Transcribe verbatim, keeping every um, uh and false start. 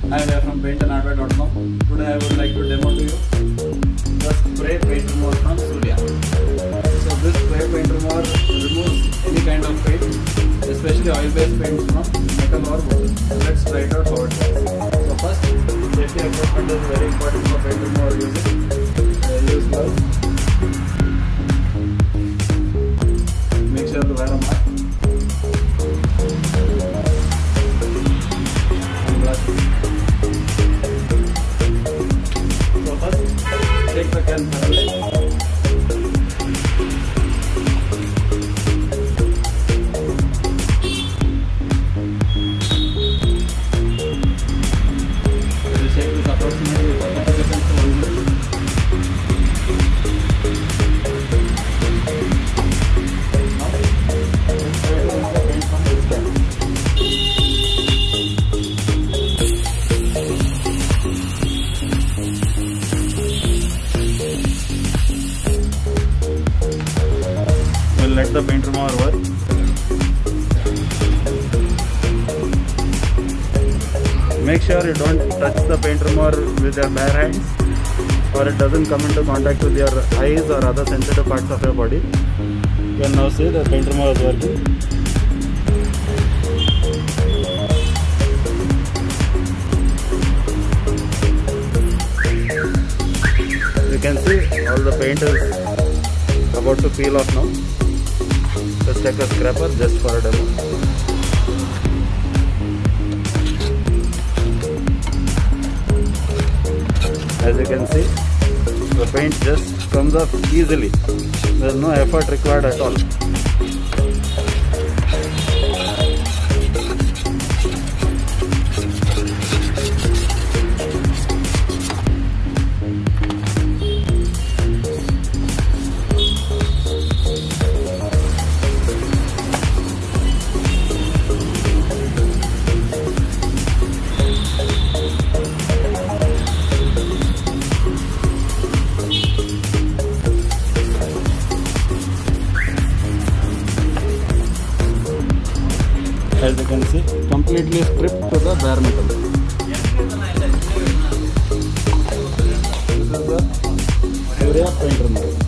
Hi, we are from paint and hardware dot com. Today I would like to demo to you the spray paint remover from Surya. So this spray paint remover removes any kind of paint, especially oil-based paints from metal or wood. So let's try it out how it works. So first, safety equipment is very important for paint remover using. Uh, use gloves. Make sure to wear a mask. Take the can thoroughly. We will shake this approximately forty percent to one minute. Now, let's try to remove the paint from this can. Let the paint remover work. Make sure you don't touch the paint remover with your bare hands, or it doesn't come into contact with your eyes or other sensitive parts of your body. You can now see the paint remover is working. You can see all the paint is about to peel off now. Let's take a scraper just for a demo. As you can see, the paint just comes off easily. There is no effort required at all. As you can see, completely stripped to the bare metal. This is the Surya paint remover.